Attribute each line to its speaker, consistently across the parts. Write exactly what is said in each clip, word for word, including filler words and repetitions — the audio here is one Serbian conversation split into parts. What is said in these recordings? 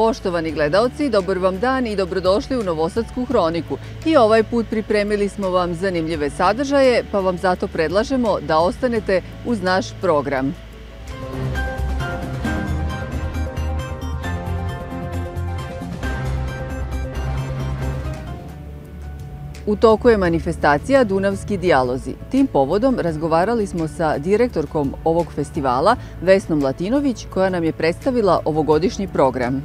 Speaker 1: Poštovani gledaoci, dobar vam dan i dobrodošli u Novosadsku hroniku. I ovaj put pripremili smo vam zanimljive sadržaje, pa vam zato predlažemo da ostanete uz naš program. U toku je manifestacija Dunavski dijalozi. Tim povodom razgovarali smo sa direktorkom ovog festivala, Vesnom Latinović, koja nam je predstavila ovogodišnji program.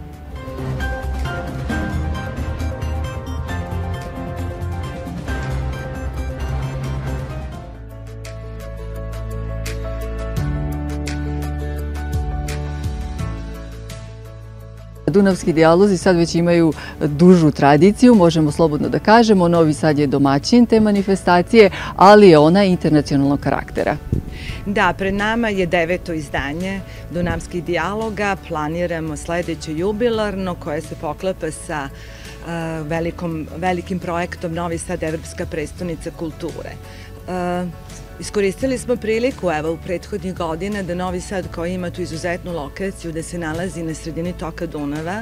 Speaker 1: Dunavski dijalozi sad već imaju dužu tradiciju, možemo slobodno da kažemo. Novi Sad je domaćin te manifestacije, ali je ona internacionalnog karaktera.
Speaker 2: Da, pred nama je deveto izdanje Dunavskih dijaloga. Planiramo sledeće jubilarno koje se poklapa sa velikom, velikim projektom Novi Sad, Evropska prestonica kulture. Iskoristili smo priliku evo u prethodnih godina da Novi Sad, koji ima tu izuzetnu lokaciju, da se nalazi na sredini toka Dunava,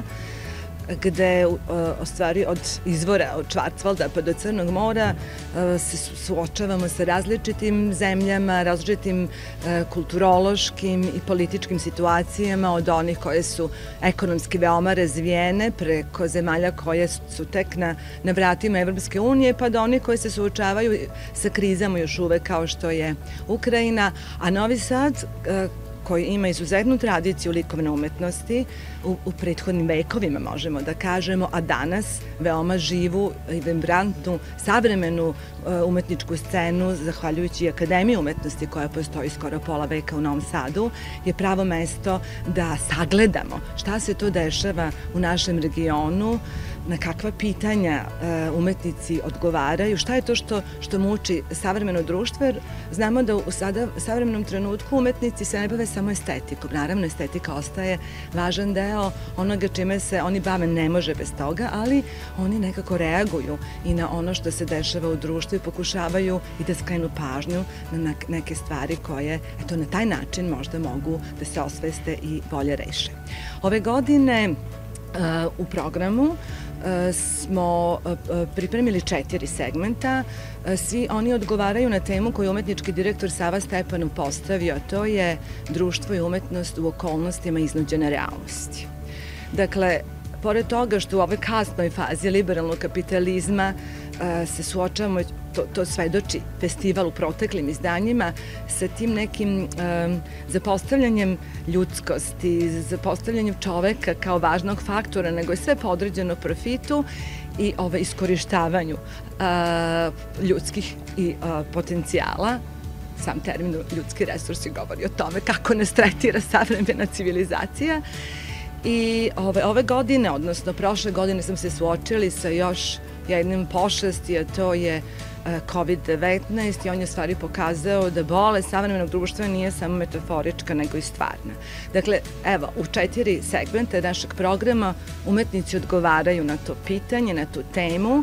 Speaker 2: gde ostvari od izvora, od Švarcvalda pa do Crnog mora se suočavamo sa različitim zemljama, različitim kulturološkim i političkim situacijama, od onih koje su ekonomski veoma razvijene preko zemalja koje su tek na, na vratima Evropske unije, pa do onih koje se suočavaju sa krizama još uvek kao što je Ukrajina, a Novi Sad koji ima izuzetnu tradiciju likovne umetnosti u, u prethodnim vekovima, možemo da kažemo, a danas veoma živu i vibrantnu, savremenu umetničku scenu, zahvaljujući Akademiji umetnosti koja postoji skoro pola veka u Novom Sadu, je pravo mesto da sagledamo šta se to dešava u našem regionu, na kakva pitanja umetnici odgovaraju, šta je to što, što muči savremeno društvo, jer znamo da u sada, savremenom trenutku umetnici se ne bave samo estetikom. Naravno, estetika ostaje važan deo onoga čime se oni bave, ne može bez toga, ali oni nekako reaguju i na ono što se dešava u društvu i pokušavaju i da skrenu pažnju na neke stvari koje, eto, na taj način možda mogu da se osveste i bolje reše. Ove godine u programu smo pripremili četiri segmenta. Svi oni odgovaraju na temu koju umetnički direktor Sava Stepanov postavio, a to je društvo i umetnost u okolnostima iznuđene realnosti. Dakle, pored toga što u ovoj kasnoj fazi liberalnog kapitalizma se suočavamo, to, to svedoči festival u proteklim izdanjima, sa tim nekim um, zapostavljanjem ljudskosti, zapostavljanjem čoveka kao važnog faktora, nego je sve podređeno profitu i ovaj, iskorištavanju uh, ljudskih i uh, potencijala. Sam termin ljudski resursi govori o tome kako nas tretira savremena civilizacija. I ove, ove godine, odnosno prošle godine, smo se suočili sa još jednim pošasti, a to je kovid devetnaest, i on je stvari pokazao da bolest savremenog društva nije samo metaforička, nego i stvarna. Dakle, evo, u četiri segmenta našeg programa umetnici odgovaraju na to pitanje, na tu temu,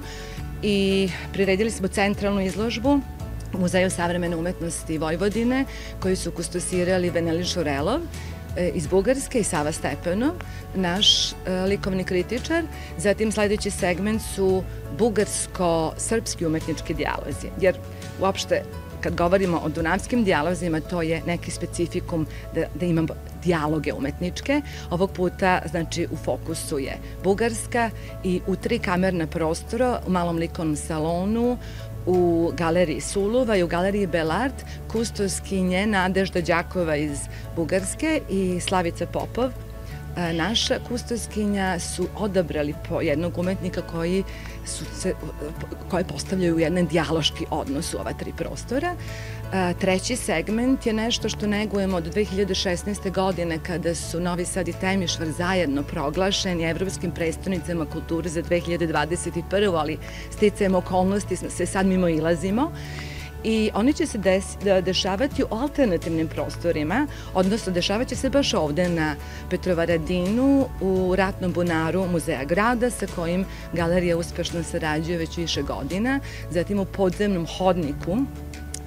Speaker 2: i priredili smo centralnu izložbu Muzeju savremene umetnosti Vojvodine, koji su kustosirali Veneli Šurelov iz Bugarske i Sava Stepanov, naš likovni kritičar. Zatim sledeći segment su bugarsko-srpski umetnički dijalozi, jer uopšte kad govorimo o dunavskim dijalozima, to je neki specifikum da, da imamo dijaloge umetničke. Ovog puta, znači, u fokusu je Bugarska i u tri kamerna prostora, u malom likovnom salonu, u galeriji Sulova i u galeriji Belart, kustoskinje Nadežda Đakova iz Bugarske i Slavica Popov, naša kustoskinja, su odabrali po jednog umetnika koji su se, koje postavljaju u jedan dijaloški odnos u ova tri prostora. Treći segment je nešto što negujemo od dve hiljade šesnaeste. godine, kada su Novi Sad i Temišvar zajedno proglašeni evropskim prestonicama kulture za dve hiljade dvadeset prvu. ali sticajem okolnosti se sad mimoilazimo. I oni će se dešavati u alternativnim prostorima, odnosno dešavat će se baš ovde na Petrovaradinu, u ratnom bunaru Muzeja grada, sa kojim galerija uspešno sarađuje već više godina, zatim u podzemnom hodniku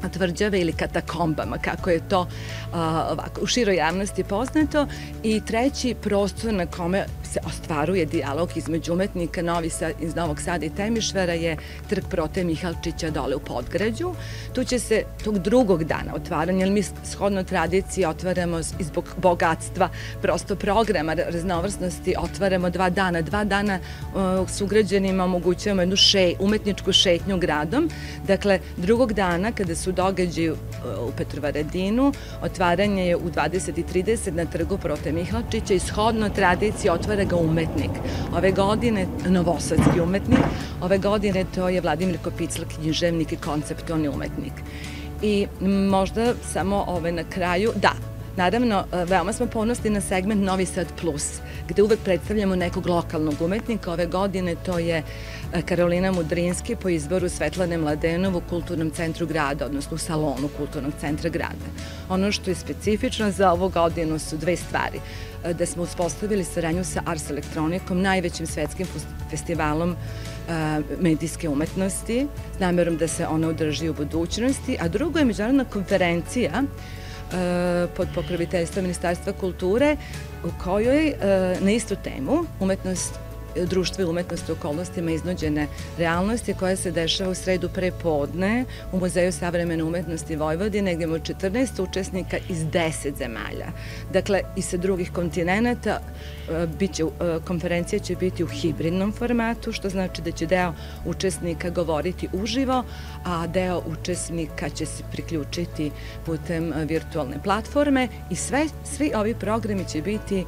Speaker 2: tvrđave ili katakombama, kako je to a, ovako, u široj javnosti poznato. I treći prostor na kome se ostvaruje dijalog između umetnika Novi Sad, iz Novog Sada i Temišvara je Trg Prote Mihalčića dole u Podgrađu. Tu će se tog drugog dana otvaranja, jer mi shodno tradiciji otvaramo zbog bogatstva prosto programa raznovrsnosti, otvaramo dva dana. Dva dana uh, sugrađanima omogućujemo jednu še, umetničku šetnju gradom. Dakle, drugog dana kada su događaji uh, u Petrovaradinu, otvaranje je u dvadeset i trideset na Trgu Prote Mihalčića i shodno tradiciji otvara ga umetnik. Ove godine, novosadski umetnik, ove godine to je Vladimir Kopicl, književnik i konceptualni umetnik. I možda samo ove na kraju, da, naravno, veoma smo ponosni na segment Novi Sad Plus, gde uvek predstavljamo nekog lokalnog umetnika. Ove godine to je Karolina Mudrinski po izboru Svetlane Mladenov u Kulturnom centru grada, odnosno u salonu Kulturnog centra grada. Ono što je specifično za ovu godinu su dve stvari. Da smo uspostavili saradnju sa Ars Elektronikom, najvećim svetskim festivalom medijske umetnosti, s namerom da se ona održi u budućnosti, a drugo je međunarodna konferencija pod pokroviteljstvom Ministarstva kulture u kojoj na istu temu umetnost, društvo i umetnost u okolnostima iznuđene realnosti, koja se dešava u sredu pre podne u Muzeju savremene umetnosti Vojvodine, gdje imamo četrnaest učesnika iz deset zemalja. Dakle, i sa drugih kontinenta. Konferencija će biti u hibridnom formatu, što znači da će deo učesnika govoriti uživo, a deo učesnika će se priključiti putem virtualne platforme i sve, svi ovi programi će biti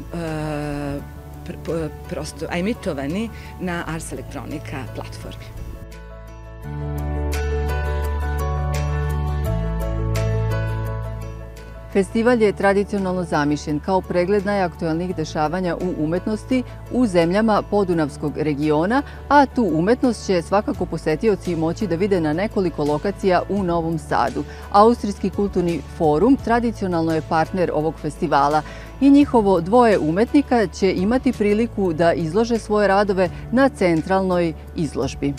Speaker 2: prosto emitovani na Ars Elektronika platformi.
Speaker 1: Festival je tradicionalno zamišljen kao pregled najaktuelnijih dešavanja u umetnosti u zemljama Podunavskog regiona, a tu umetnost će svakako posetioci moći da vide na nekoliko lokacija u Novom Sadu. Austrijski kulturni forum tradicionalno je partner ovog festivala i njihovo dvoje umetnika će imati priliku da izlože svoje radove na centralnoj izložbi.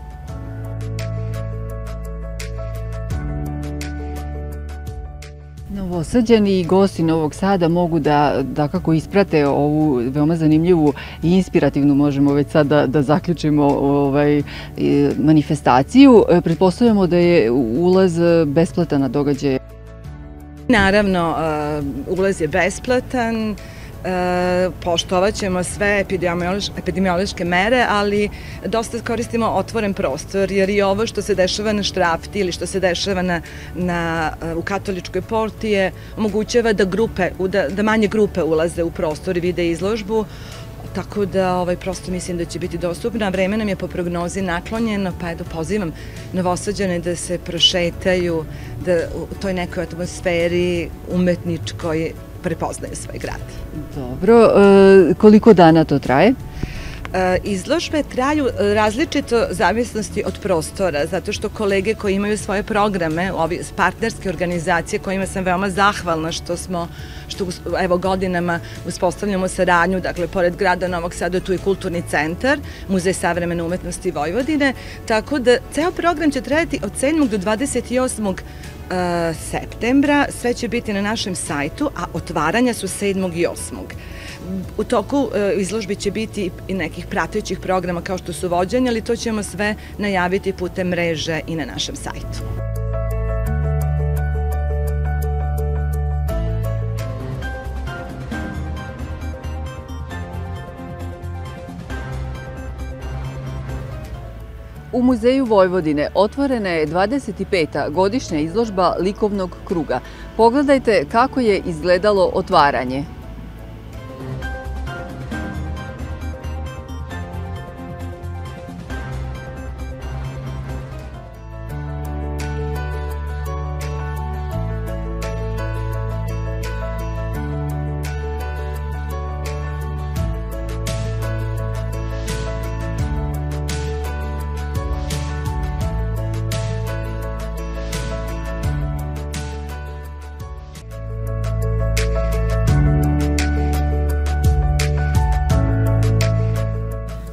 Speaker 1: Novosađani i gosti Novog Sada mogu da, da kako isprate ovu veoma zanimljivu i inspirativnu, možemo već sad da, da zaključimo, ovaj, manifestaciju. Pretpostavljamo da je ulaz besplatan na događaje.
Speaker 2: Naravno, ulaz je besplatan. Poštovat ćemo sve epidemiološke mere, ali dosta koristimo otvoren prostor, jer i ovo što se dešava na Štrafti ili što se dešava na, na, u Katoličkoj porti je omogućava da, grupe, da, da manje grupe ulaze u prostor i vide izložbu, tako da ovaj, prosto mislim da će biti dostupna. Vreme nam je po prognozi naklonjeno, pa eto pozivam Novosađane da se prošetaju, da u toj nekoj atmosferi umetničkoj prepoznaju svoj grad.
Speaker 1: Dobro, koliko dana to traje?
Speaker 2: Izložbe traju različito zavisnosti od prostora, zato što kolege koji imaju svoje programe, ovi partnerske organizacije kojima sam veoma zahvalna što smo, što evo godinama uspostavljamo saradnju, dakle, pored grada Novog Sada tu je Kulturni centar, Muzej savremene umetnosti Vojvodine, tako da ceo program će trajati od sedmog do dvadeset osmog septembra, sve će biti na našem sajtu, a otvaranja su sedmog i osmog U toku izložbi će biti i nekih pratećih programa kao što su vođenja, ali to ćemo sve najaviti putem mreže i na našem sajtu.
Speaker 1: U Muzeju Vojvodine otvorena je dvadeset peta godišnja izložba likovnog kruga. Pogledajte kako je izgledalo otvaranje.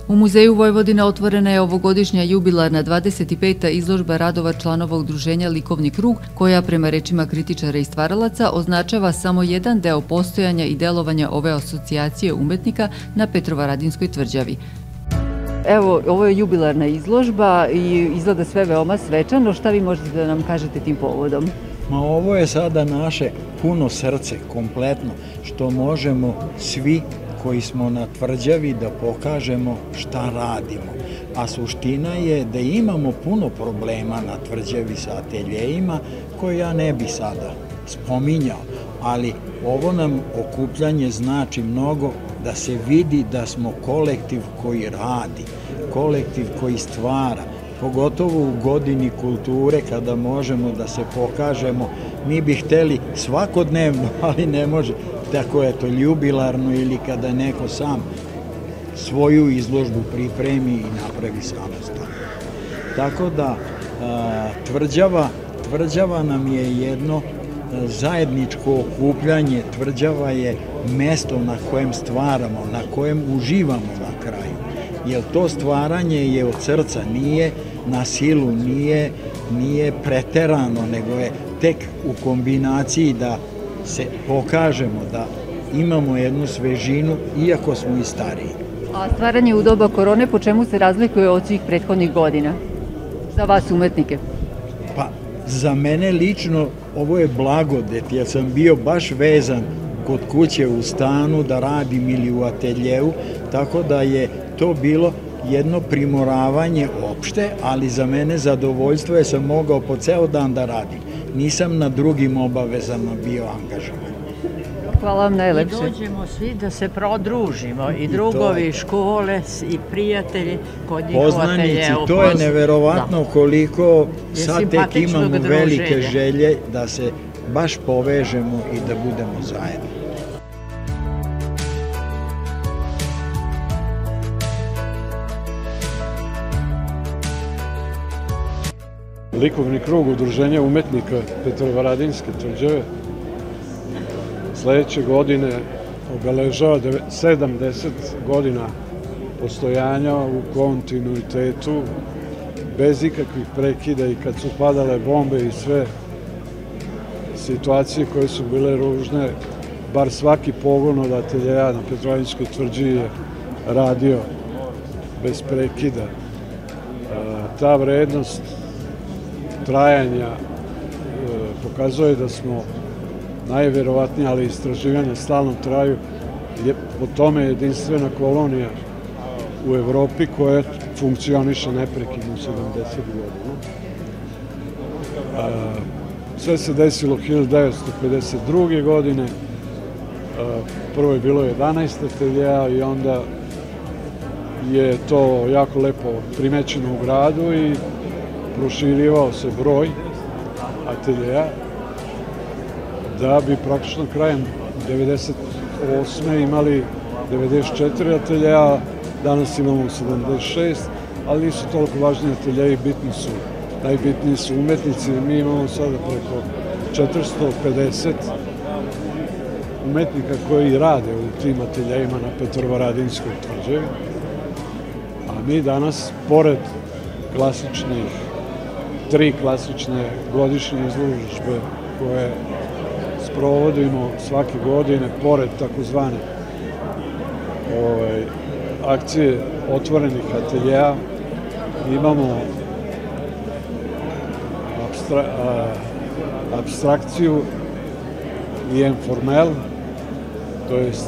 Speaker 1: U Muzeju Vojvodine otvorena je ovogodišnja jubilarna dvadeset peta izložba radova članova udruženja Likovni krug, koja prema rečima kritičara i stvaralaca označava samo jedan deo postojanja i delovanja ove asocijacije umetnika na Petrovaradinskoj tvrđavi. Evo, ovo je jubilarna izložba i izgleda sve veoma svečano. Šta vi možete da nam kažete tim povodom?
Speaker 3: Ma ovo je sada naše puno srce, kompletno, što možemo svi koji smo na tvrđavi da pokažemo šta radimo. A suština je da imamo puno problema na tvrđavi sa ateljejima koje ja ne bi sada spominjao, ali ovo nam okupljanje znači mnogo, da se vidi da smo kolektiv koji radi, kolektiv koji stvara, pogotovo u godini kulture kada možemo da se pokažemo. Mi bi hteli svakodnevno, ali ne može, tako je to jubilarno ili kada neko sam svoju izložbu pripremi i napravi samostalno. Tako da tvrđava, tvrđava nam je jedno zajedničko okupljanje, tvrđava je mesto na kojem stvaramo, na kojem uživamo na kraju. Jer to stvaranje je od srca, nije na silu, nije, nije preterano, nego je tek u kombinaciji da se pokažemo, da imamo jednu svežinu, iako smo i stariji.
Speaker 1: A stvaranje u doba korone po čemu se razlikuje od svih prethodnih godina? Za vas umetnike?
Speaker 3: Pa, za mene lično ovo je blagodet, jer sam bio baš vezan kod kuće u stanu da radim ili u ateljevu, tako da je to bilo jedno primoravanje opšte, ali za mene zadovoljstvo je sam mogao po ceo dan da radim. Nisam na drugim obavezama bio angažovan.
Speaker 1: Hvala vam najlepše.
Speaker 4: I dođemo svi da se prodružimo, i drugovi, škole, i prijatelji kod njihova ateljevu.
Speaker 3: Poznanici, to je neverovatno koliko sad tek imamo velike želje da se baš povežemo i da budemo zajedno.
Speaker 5: Likovni krug udruženja umetnika Petrovaradinske tvrđave sledeće godine obeležava sedamdeset godina postojanja u kontinuitetu, bez ikakvih prekida, i kad su padale bombe i sve situacije koje su bile ružne, bar svaki pogon od ateljeja na Petrovaradinskoj tvrđi je radio bez prekida. Ta vrednost trajanja pokazuje da smo najverovatnije, ali istraživanja stalno traju, po tome jedinstvena kolonija u Evropi koja funkcioniše neprekidno sedamdeset godina. Sve se desilo hiljadu devetsto pedeset druge godine, prvo je bilo jedanaest ateljeja i onda je to jako lepo primećeno u gradu i proširivao se broj ateljeja, da bi praktično krajem devedeset osme imali devedeset četiri ateljeja, danas imamo sedamdeset šest, ali nisu toliko važni ateljeji, bitni su, najbitniji su umetnici. Mi imamo sada preko četiristo pedeset umetnika koji rade u tim ateljejima na Petrovaradinskoj tvrđavi, a mi danas, pored klasičnih, tri klasične godišnje izložbe koje sprovodimo svake godine, pored takozvane akcije otvorenih ateljeja, imamo abstrakciju i informel, to jest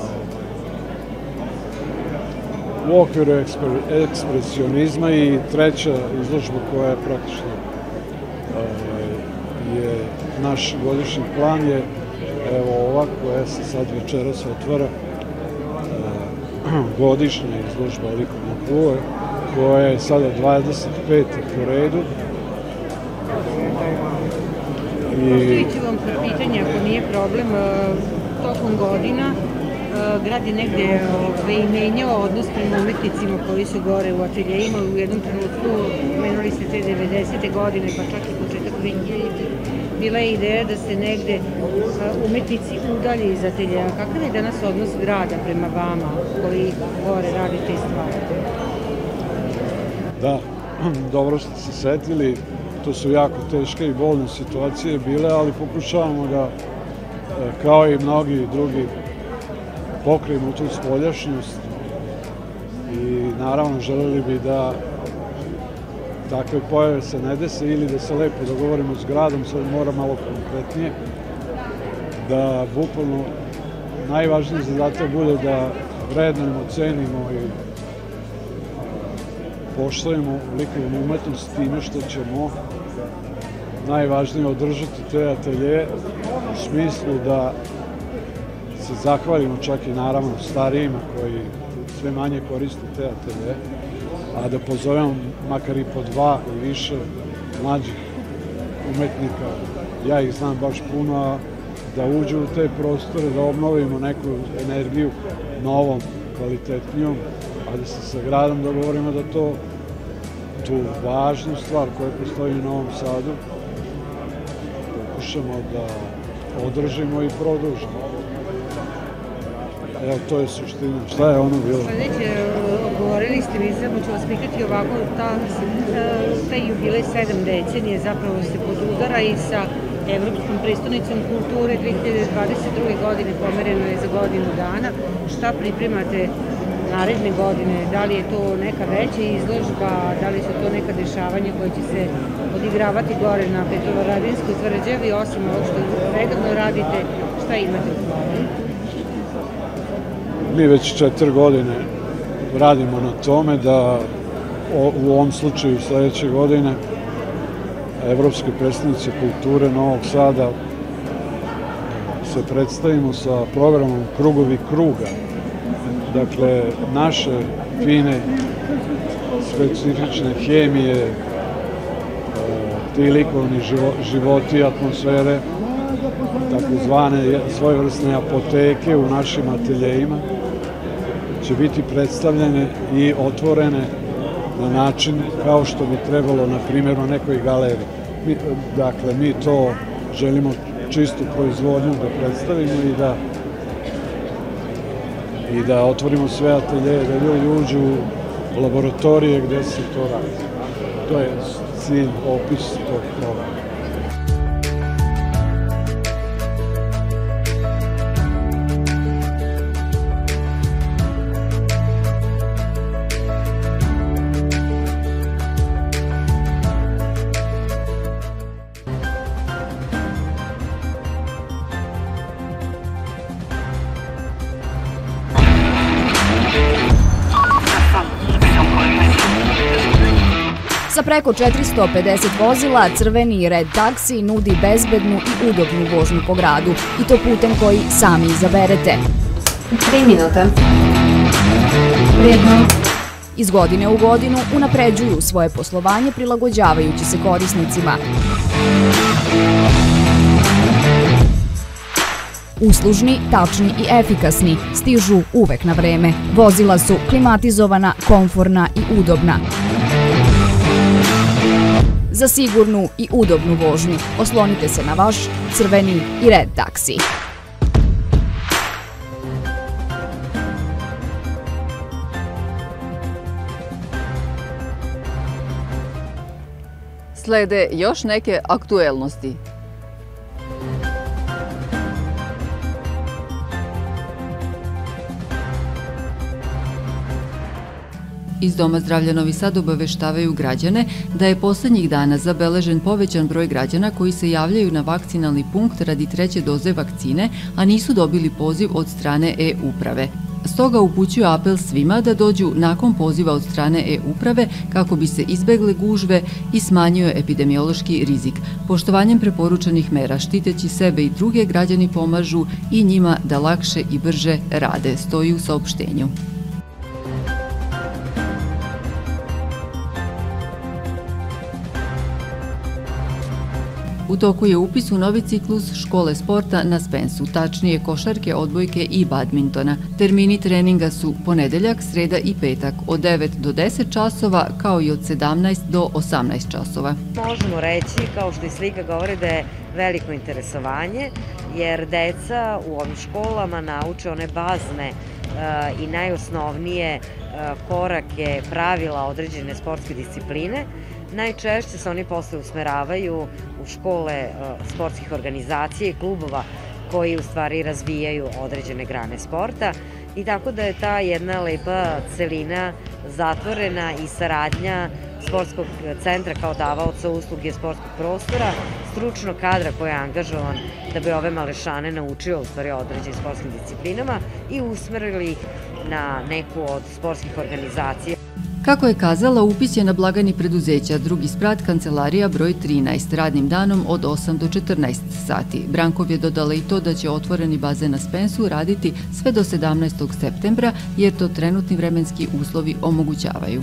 Speaker 5: u okviru ekspresionizma, i treća izložba koja je praktično je naš godišnji plan je evo ova koja se sad večeras otvara, godišnja izložba likovnog kruga, koja je sada dvadeset peta po redu.
Speaker 6: Postavit ću vam pitanje, ako nije problem. Tokom godina grad je negde menjao odnos prema umetnicima koji su gore u ateljejima. U jednom trenutku, menuli ste te devedesete godine, pa čak i početak dve hiljaditih, bila je ideja da se negde umetnici udalje iz ateljeja. Kakav je danas odnos grada prema vama koji gore radite i stvarate?
Speaker 5: Da, dobro ste se setili, to su jako teške i bolne situacije bile, ali pokušavamo da, kao i mnogi drugi, pokrijemo tu spoljašnjost i naravno želeli bi da takve pojave se ne dese ili da se lepo dogovorimo s gradom, sad mora malo konkretnije, da bukvalno najvažniji zadatak bude da vrednujemo, cenimo i poštujemo likovnu umetnost time što ćemo najvažnije održati te atelje u smislu da se zahvalimo čak i naravno starijima koji sve manje koriste te atelje, a da pozovemo makar i po dva i više mlađih umetnika, ja ih znam baš puno, a da uđu u te prostore, da obnovimo neku energiju novom, kvalitetnijom, a da se sa gradom dogovorimo da to, tu važnu stvar koja postoji u Novom Sadu, pokušamo da održimo i produžimo. Evo, to je suština. Šta je ono bilo?
Speaker 6: Sledeće, odgovorili ste mi, samo ću vas pitati ovako, taj jubilej sedam decenije zapravo se podudara i sa Evropskom prestonicom kulture dve hiljade dvadeset druge. godine, pomereno je za godinu dana. Šta pripremate naredne godine? Da li je to neka veća izložba, da li su to neka dešavanja koje će se odigravati gore na Petrovaradinskoj tvrđavi, osim ovo što redovno radite, šta imate u planu?
Speaker 5: Mi već četiri godine radimo na tome da u ovom slučaju sledeće godine Evropske prestonice kulture Novog Sada se predstavimo sa programom Krugovi kruga. Dakle, naše fine, specifične hemije, ti likovni životi, atmosfere, takozvane svojevrsne apoteke u našim ateljejima, će biti predstavljene i otvorene na način kao što bi trebalo, na primjer, u nekoj galeriji. Dakle, mi to želimo čistu proizvodnju da predstavimo i da i da otvorimo sve ateljeje, da ljudi uđu u laboratorije gde se to radi. To je cilj, opis tog programa.
Speaker 7: Sa preko četiristo pedeset vozila, crveni Red Taxi nudi bezbednu i udobnu vožnju po gradu, i to putem koji sami izaberete.
Speaker 8: Tri minuta. Vrijedno.
Speaker 7: Iz godine u godinu unapređuju svoje poslovanje prilagođavajući se korisnicima. Uslužni, tačni i efikasni, stižu uvek na vreme. Vozila su klimatizovana, komforna i udobna. Za sigurnu i udobnu vožnju oslonite se na vaš crveni i Red Taxi.
Speaker 1: Slede još neke aktuelnosti. Iz Doma zdravlja Novi Sad obaveštavaju građane da je poslednjih dana zabeležen povećan broj građana koji se javljaju na vakcinalni punkt radi treće doze vakcine, a nisu dobili poziv od strane e-uprave. Stoga upućuju apel svima da dođu nakon poziva od strane e-uprave kako bi se izbegle gužve i smanjio epidemiološki rizik. Poštovanjem preporučenih mera, štiteći sebe i druge, građani pomažu i njima da lakše i brže rade, stoji u saopštenju. U toku je upis u novi ciklus škole sporta na Spensu, tačnije košarke, odbojke i badmintona. Termini treninga su ponedeljak, sreda i petak od devet do deset časova kao i od sedamnaest do osamnaest časova.
Speaker 9: Možemo reći, kao što i slika govori, da je veliko interesovanje, jer deca u ovim školama nauče one bazne i najosnovnije korake, pravila određene sportske discipline. Najčešće se oni posle usmeravaju u škole sportskih organizacija i klubova koji u stvari razvijaju određene grane sporta i tako da je ta jedna lepa celina zatvorena i saradnja sportskog centra kao davaoca usluge sportskog prostora, stručnog kadra koji je angažovan da bi ove malešane naučio u stvari određenim sportskim disciplinama i usmerili ih na neku od sportskih organizacija.
Speaker 1: Kako je kazala, upis je na blagajni preduzeća, drugi sprat kancelarija broj trinaest, radnim danom od osam do četrnaest sati. Brankov je dodala i to da će otvoreni bazen na Spensu raditi sve do sedamnaestog septembra, jer to trenutni vremenski uslovi omogućavaju.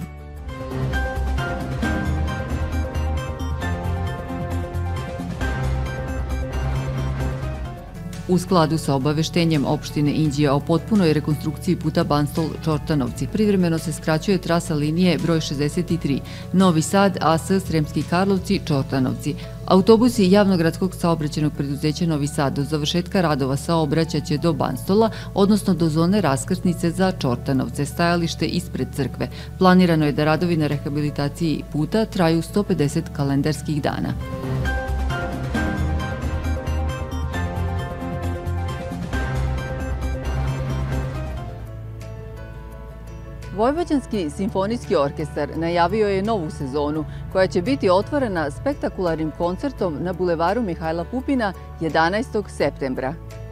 Speaker 1: U skladu sa obaveštenjem opštine Inđija o potpunoj rekonstrukciji puta Banstol-Čortanovci, privremeno se skraćuje trasa linije broj šezdeset tri, Novi Sad, A S, Sremski Karlovci, Čortanovci. Autobusi javnog gradskog saobraćajnog preduzeća Novi Sad do završetka radova saobraćaće do Banstola, odnosno do zone raskrsnice za Čortanovce, stajalište ispred crkve. Planirano je da radovi na rehabilitaciji puta traju sto pedeset kalendarskih dana. Vojvođanski simfonijski orkestar najavio je novu sezonu koja će biti otvorena spektakularnim koncertom na bulevaru Mihajla Pupina jedanaestog septembra.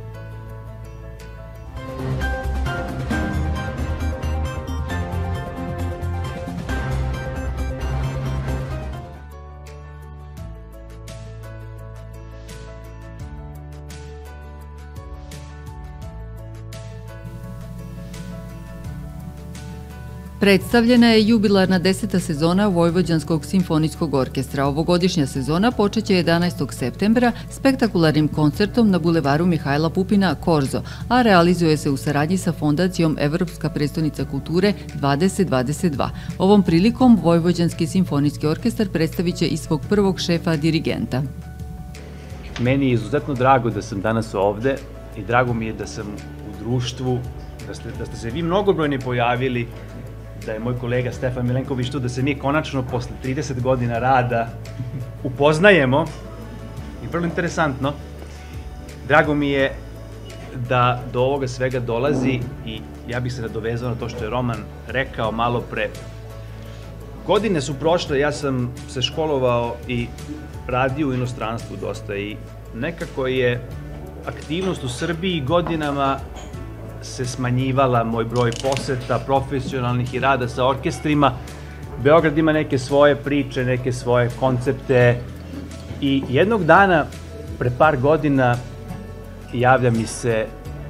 Speaker 1: Predstavljena je jubilarna deseta sezona Vojvođanskog simfonijskog orkestra. Ovogodišnja sezona počeće jedanaestog septembra spektakularnim koncertom na bulevaru Mihajla Pupina Korzo, a realizuje se u saradnji sa Fondacijom Evropska prestonica kulture dvadeset dvadeset dva. Ovom prilikom Vojvođanski simfonijski orkestar predstavit će i svog prvog šefa dirigenta.
Speaker 10: Meni je izuzetno drago da sam danas ovde i drago mi je da sam u društvu, da ste, da ste se vi mnogobrojni pojavili, da je moj kolega Stefan Milenković tu, da se mi konačno posle trideset godina rada upoznajemo i vrlo interesantno. Drago mi je da do ovoga svega dolazi i ja bih se nadovezao na to što je Roman rekao malo pre. Godine su prošle, ja sam se školovao i radio u inostranstvu dosta i nekako je aktivnost u Srbiji godinama se smanjivala, moj broj poseta, profesionalnih i rada sa orkestrima. Beograd ima neke svoje priče, neke svoje koncepte i jednog dana, pre par godina, javlja mi se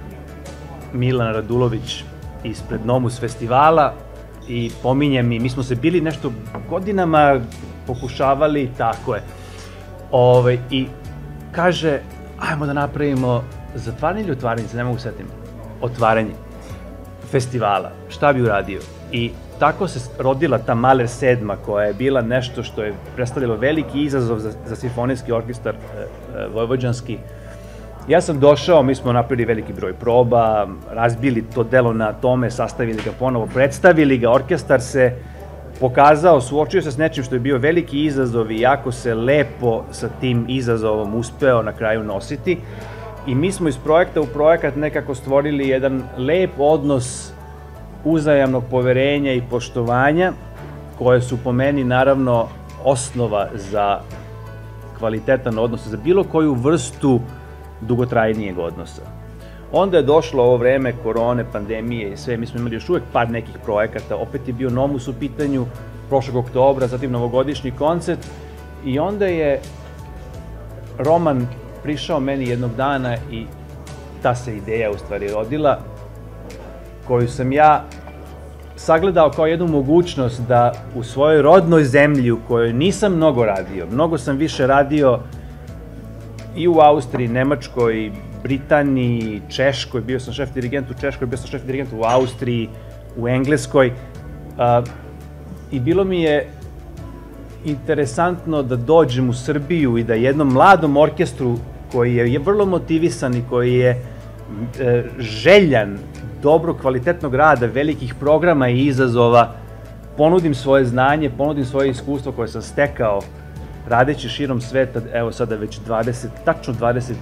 Speaker 10: Milan Radulović ispred Nomus festivala i pominje mi, mi smo se bili nešto godinama pokušavali, tako je, Ove, i kaže, ajmo da napravimo zatvaranje ili otvaranje, se ne mogu setim, otvaranje festivala, šta bi uradio. I tako se rodila ta Mahler sedma, koja je bila nešto što je predstavljalo veliki izazov za, za simfonijski orkestar e, e, vojvođanski. Ja sam došao, mi smo napravili veliki broj proba, razbili to delo na tome, sastavili ga ponovo, predstavili ga, orkestar se pokazao, suočio se s nečim što je bio veliki izazov i jako se lepo sa tim izazovom uspeo na kraju nositi. I mi smo iz projekta u projekat nekako stvorili jedan lep odnos uzajamnog poverenja i poštovanja, koje su po meni naravno osnova za kvalitetan odnos, za bilo koju vrstu dugotrajnijeg odnosa. Onda je došlo ovo vreme korone, pandemije i sve, mi smo imali još uvek par nekih projekata, opet je bio Nomus u pitanju prošlog oktobra, zatim novogodišnji koncert i onda je Roman prišao meni jednog dana i ta se ideja u stvari rodila, koju sam ja sagledao kao jednu mogućnost da u svojoj rodnoj zemlji u kojoj nisam mnogo radio, mnogo sam više radio i u Austriji, Nemačkoj, Britaniji, Češkoj, bio sam šef dirigent u Češkoj, bio sam šef dirigent u Austriji, u Engleskoj. I bilo mi je interesantno da dođem u Srbiju i da jednom mladom orkestru koji je vrlo motivisan i koji je željan dobro, kvalitetnog rada, velikih programa i izazova, ponudim svoje znanje, ponudim svoje iskustvo koje sam stekao radeći širom sveta, evo sada već dvadeset, tačno dvadeset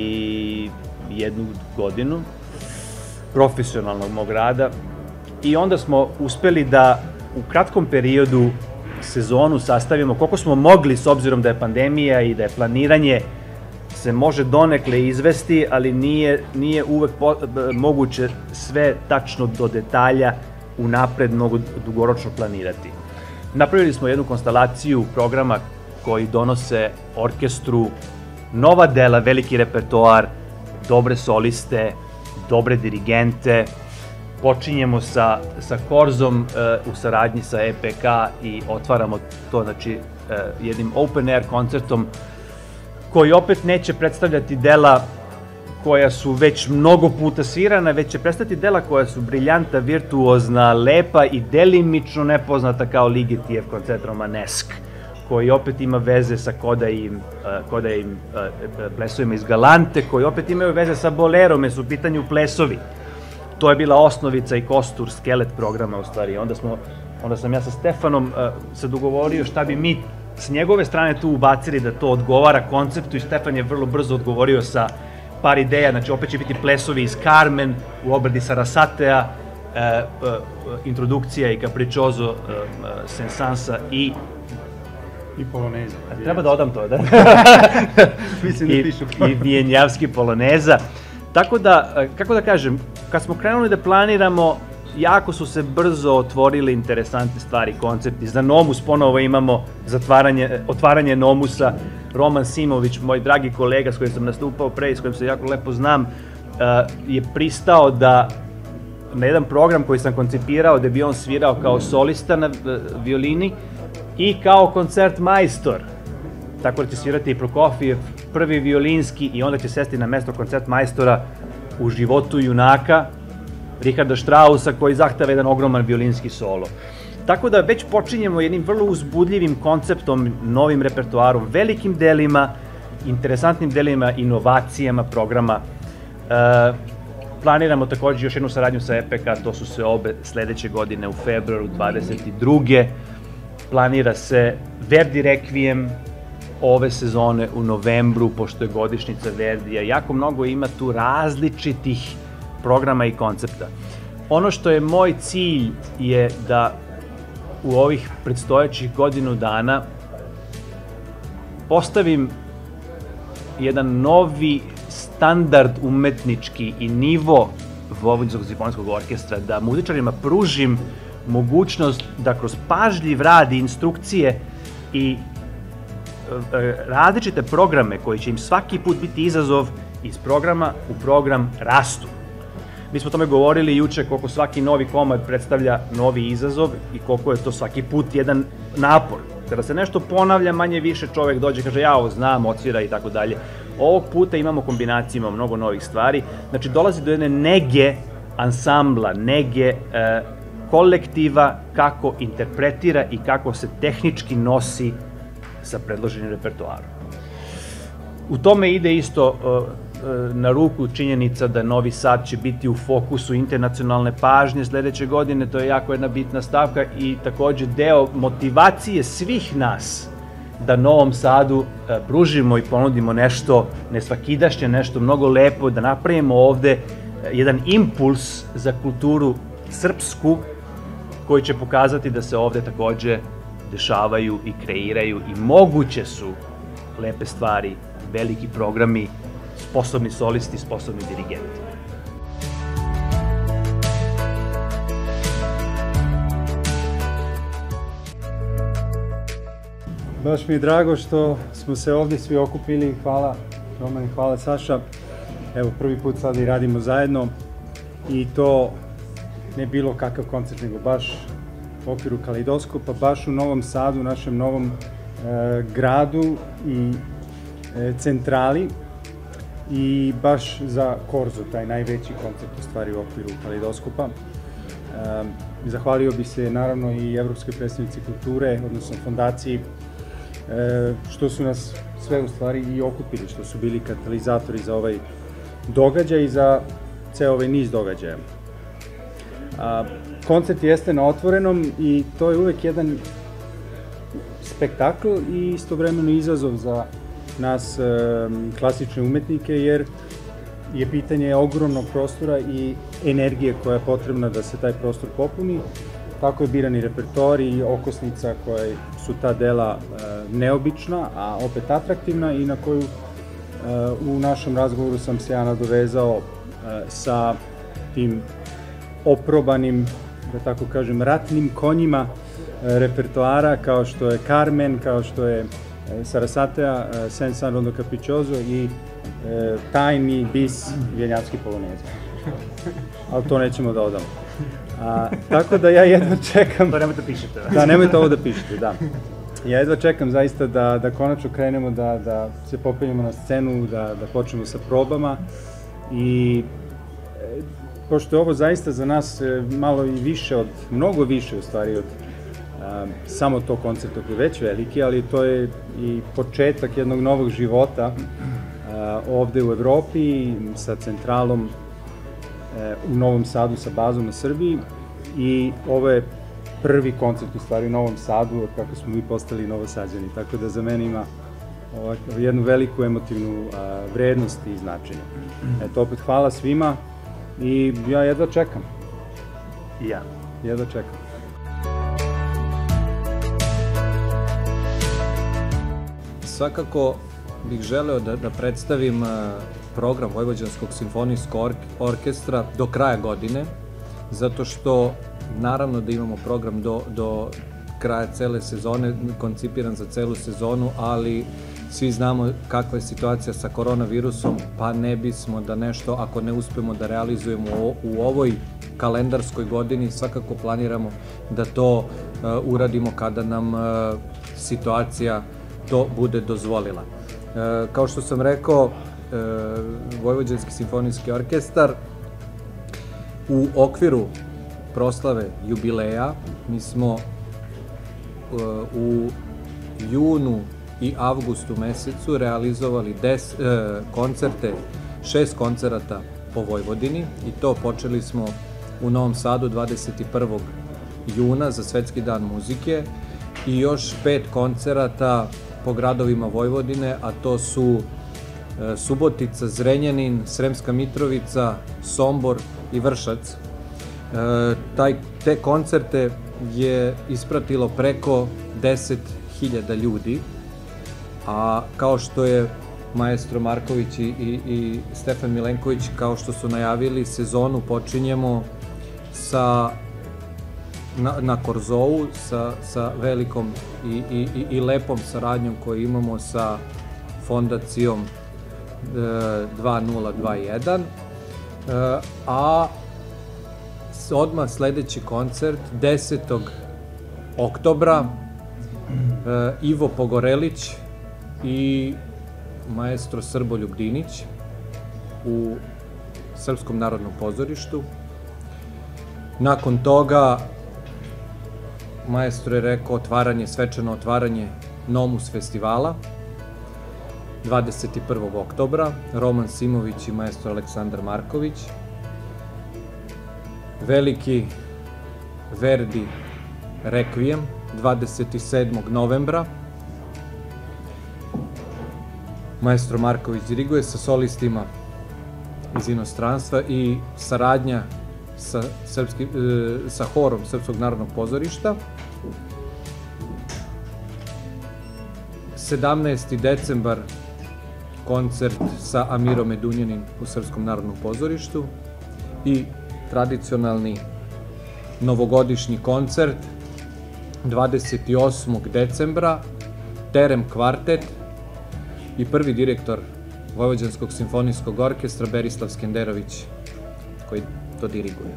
Speaker 10: jednu godinu profesionalnog mog rada. I onda smo uspeli da u kratkom periodu sezonu sastavimo koliko smo mogli, s obzirom da je pandemija i da je planiranje se može donekle izvesti, ali nije uvek moguće sve tačno do detalja unapred mnogo dugoročno planirati. Napravili smo jednu konstelaciju programa koji donose orkestru nova dela, veliki repertoar, dobre soliste, dobre dirigente. Počinjemo sa Korzom u saradnji sa E P K i otvaramo to jednim open air koncertom koji opet neće predstavljati dela koja su već mnogo puta svirana, već će predstavljati dela koja su briljanta, virtuozna, lepa i delimično nepoznata kao Ligetijev koncert Romanesk, koji opet ima veze sa Kodajim plesovima iz Galante, koji opet imaju veze sa Bolerom, jer su u pitanju plesovi. To je bila osnovica i kostur, skelet programa u stvari. Onda sam ja sa Stefanom se dogovorio šta bi mi s njegove strane tu ubacili da to odgovara konceptu i Stefan je vrlo brzo odgovorio sa par ideja, znači opet će biti plesovi iz Carmen, u obradi Sarasatea, introdukcija i Capriccioso Sensansa i
Speaker 11: i Poloneza.
Speaker 10: Treba da odam to, da? Mislim da pišu. I Vijenjavski Poloneza. Tako da, kako da kažem, kad smo krenuli da planiramo, jako su se brzo otvorile interesantne stvari, koncepti. Za Nomus ponovo imamo otvaranje Nomusa. Roman Simović, moj dragi kolega s kojim sam nastupao pre i s kojim se jako lepo znam, je pristao da na jedan program koji sam koncipirao, da bi on svirao kao solista na violini i kao koncert majstor. Tako da će svirati i Prokofijev, prvi violinski, i onda će sesti na mesto koncert majstora u Životu junaka Richarda Straussa, koji zahteva jedan ogroman violinski solo. Tako da već počinjemo jednim vrlo uzbudljivim konceptom, novim repertoarom, velikim delima, interesantnim delima, inovacijama programa. Planiramo također još jednu saradnju sa E P K, to su se obe sledeće godine u februaru dvadeset druge Planira se Verdi Requiem ove sezone u novembru, pošto je godišnjica Verdija. Jako mnogo ima tu različitih programa i koncepta. Ono što je moj cilj je da u ovih predstojećih godinu dana postavim jedan novi standard umetnički i nivo Vojvodinskog simfonijskog orkestra, da muzičarima pružim mogućnost da kroz pažljiv rad i instrukcije i različite programe koji će im svaki put biti izazov, iz programa u program rastu. Mi smo o tome govorili juče koliko svaki novi komad predstavlja novi izazov i koliko je to svaki put jedan napor. Kada se nešto ponavlja, manje više čovek dođe i kaže ja ovo znam, odsvira i tako dalje. Ovog puta imamo kombinaciju, imamo mnogo novih stvari. Znači dolazi do jedne nege ansambla, nege kolektiva kako interpretira i kako se tehnički nosi sa predloženim repertoarom. U tome ide isto na ruku činjenica da Novi Sad će biti u fokusu internacionalne pažnje sledeće godine, to je jako jedna bitna stavka i takođe deo motivacije svih nas da Novom Sadu pružimo i ponudimo nešto nesvakidašnje, nešto mnogo lepo, da napravimo ovde jedan impuls za kulturu srpsku koji će pokazati da se ovde takođe dešavaju i kreiraju i moguće su lepe stvari, veliki programi, sposobni solisti, sposobni dirigenti.
Speaker 11: Baš mi je drago što smo se ovdje svi okupili. Hvala Roman i hvala Saša. Evo, prvi put sad i radimo zajedno i to ne bilo kakav koncert, nego baš u okviru Kaleidoskopa, baš u Novom Sadu, našem novom gradu i centrali i baš za Korzo, taj najveći koncert u stvari u okviru Kaleidoskopa. Zahvalio bi se naravno i Evropskoj predstavnici kulture, odnosno fondaciji, što su nas sve u stvari i okupili, što su bili katalizatori za ovaj događaj i za ceo ovaj niz događaja. Koncert jeste na otvorenom i to je uvek jedan spektakl i istovremeno izazov za nas klasične umetnike, jer je pitanje ogromnog prostora i energije koja je potrebna da se taj prostor popuni. Tako je biran i repertoar i okosnica koja su ta dela neobična, a opet atraktivna i na koju u našem razgovoru sam se ja nadovezao sa tim oprobanim, da tako kažem, ratnim konjima repertoara kao što je Carmen, kao što je Sarasatea, Sen San Rondo Capriccioso i tajni bis Vjenjavski poloneza. Ali to nećemo da odamo. Tako da ja jedva čekam...
Speaker 10: To nemojte da pišete.
Speaker 11: Da, nemojte ovo da pišete, da. Ja jedva čekam zaista da konačno krenemo, da se popenjemo na scenu, da počnemo sa probama i pošto je ovo zaista za nas malo i više od, mnogo više u stvari od samo to koncerta koji je već veliki, ali to je i početak jednog novog života ovde u Evropi sa centralom u Novom Sadu sa bazom na Srbiji i ovo je prvi koncert u stvari u Novom Sadu od kako smo mi postali Novosađani, tako da za mene ima jednu veliku emotivnu vrednost i značenje. Eto, opet hvala svima i ja jedva čekam.
Speaker 10: I ja.
Speaker 11: Jedva čekam.
Speaker 12: Svakako bih želeo da predstavim program Vojvođanskog simfonijskog orkestra do kraja godine, zato što naravno da imamo program do kraja cele sezone, koncipiran za celu sezonu, ali svi znamo kakva je situacija sa koronavirusom, pa ne bismo da nešto, ako ne uspemo da realizujemo u ovoj kalendarskoj godini, svakako planiramo da to uradimo kada nam situacija to bude dozvolila. Kao što sam rekao, Vojvođanski simfonijski orkestar u okviru proslave jubileja, mi smo u junu i avgustu mesecu realizovali koncerte, šest koncerata po Vojvodini i to počeli smo u Novom Sadu dvadeset prvog juna za Svetski dan muzike i još pet koncerata po gradovima Vojvodine, a to su Subotica, Zrenjanin, Sremska Mitrovica, Sombor i Vršac. Te koncerte je ispratilo preko deset hiljada ljudi, a kao što je maestro Marković i Stefan Milenković, kao što su najavili, sezonu počinjemo na Korzovu sa velikom i lepom saradnjom koju imamo sa fondacijom dva nula dva jedan, a odmah sledeći koncert desetog oktobra Ivo Pogorelić i maestro Srboljub Dinić u Srpskom narodnom pozorištu. Nakon toga maestro je rekao otvaranje, svečano otvaranje Nomus festivala dvadeset prvog oktobra, Roman Simović i maestro Aleksandar Marković. Veliki Verdi Requiem dvadeset sedmog novembra. Maestro Marković diriguje sa solistima iz inostranstva i saradnja sa horom Srpskog narodnog pozorišta. sedamnaesti decembar koncert sa Amirom Medunjanin u Srpskom narodnom pozorištu i tradicionalni novogodišnji koncert dvadeset osmog decembra Terem kvartet i prvi direktor Vojvođanskog simfonijskog orkestra Berislav Skenderović koji to diriguje.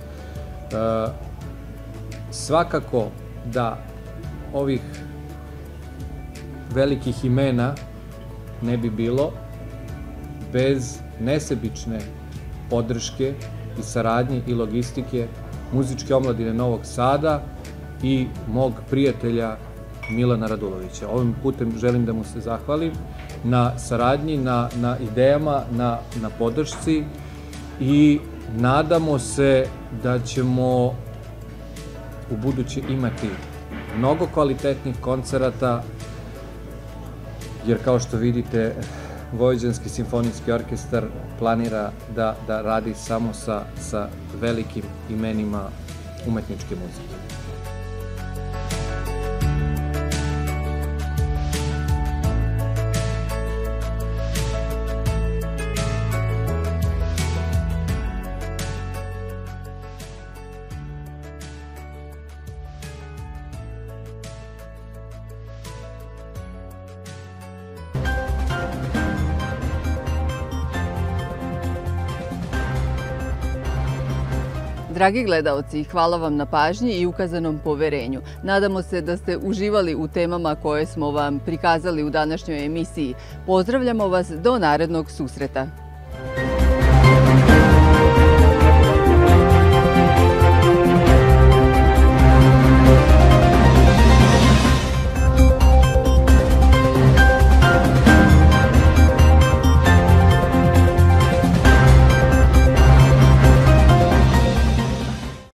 Speaker 12: Svakako da ovih velikih imena ne bi bilo bez nesebične podrške i saradnje i logistike Muzičke omladine Novog Sada i mog prijatelja Milana Radulovića. Ovim putem želim da mu se zahvalim na saradnji, na, na idejama, na, na podršci i nadamo se da ćemo u buduće imati mnogo kvalitetnih koncerata, jer kao što vidite, Vojvođanski simfonijski orkestar planira da, da radi samo sa, sa velikim imenima umetničke muzike.
Speaker 1: Dragi gledaoci, hvala vam na pažnji i ukazanom poverenju. Nadamo se da ste uživali u temama koje smo vam prikazali u današnjoj emisiji. Pozdravljamo vas do narednog susreta.